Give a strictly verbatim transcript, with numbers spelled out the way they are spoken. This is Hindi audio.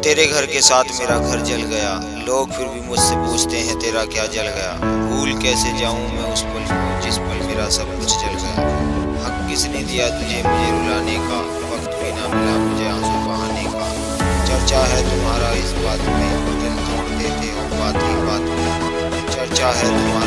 तेरे घर के साथ मेरा घर जल गया, लोग फिर भी मुझसे पूछते हैं तेरा क्या जल गया। भूल कैसे जाऊं मैं उस पल को जिस पल मेरा सब कुछ जल गया। हक किसने दिया तुझे मुझे रुलाने का, वक्त भी ना मिला मुझे आंसू बहाने का। चर्चा है तुम्हारा इस बात में, दिल तोड़ देते हो बात ही बात में। चर्चा है तुम्हारा